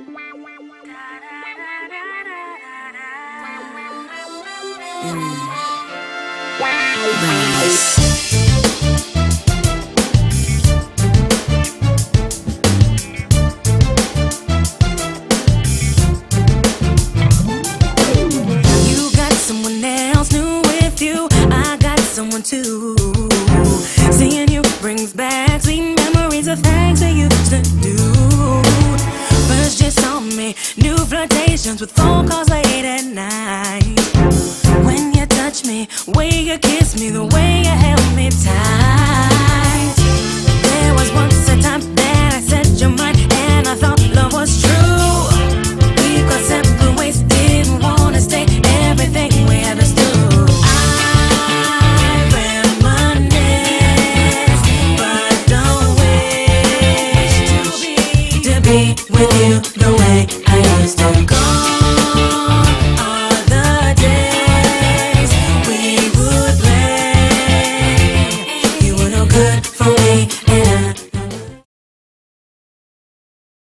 You got someone else new with you, I got someone too. Seeing you brings back sweet memories of things we used to do. First you saw me, new flirtations with phone calls late at night. When you touch me, way you kiss me, the way you held me tight. There was once a time that I set your mind, and I thought love was true. We got separate ways, didn't wanna stay, everything we ever stood. I reminisce, but don't wish to be with you the way I used to. Gone are the days we would play. You were no good for me, and